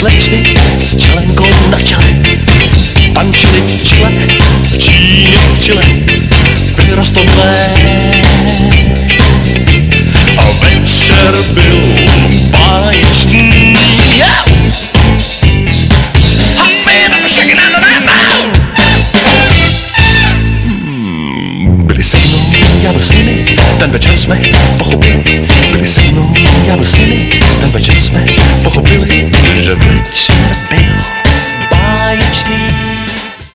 slečny s čelenkou na čele. Tančili Chile, v Číně, v Chile, vyrostomlé. A večer byl báječný. Byli se mnou, já byl s nimi, ten večer jsme pochopili. Byli se mnou, já byl s nimi, ten večer jsme